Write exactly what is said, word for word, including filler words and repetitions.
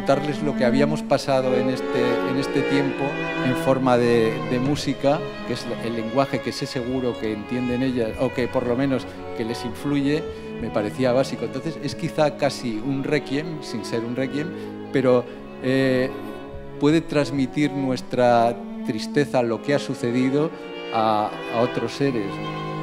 contarles lo que habíamos pasado en este, en este tiempo en forma de, de música, que es el lenguaje que sé seguro que entienden ellas, o que por lo menos que les influye, me parecía básico. Entonces es quizá casi un requiem, sin ser un requiem, pero eh, puede transmitir nuestra tristeza, lo que ha sucedido, a, a otros seres.